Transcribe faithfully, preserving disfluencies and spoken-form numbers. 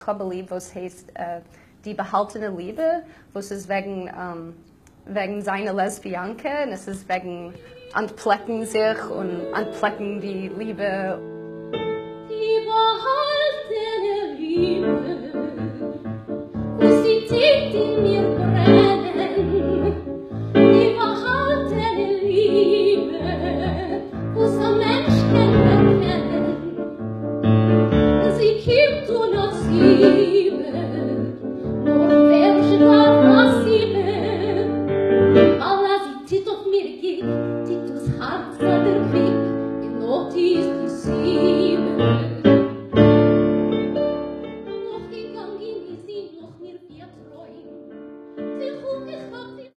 habe ein Lied, was heißt äh, die Bahaltene Libe, was ist wegen, ähm, wegen seiner Lesbianke und es ist wegen Anplecken sich und Anplecken die Liebe. Die Bahaltene Libe, wo sie tief in mir brennen, die Bahaltene Liebe, wo so Mensch kann erkennen, sie kippt und noch siebe, nur welche darf was siebe, Allah sie tit auf mir geht, tit das Herz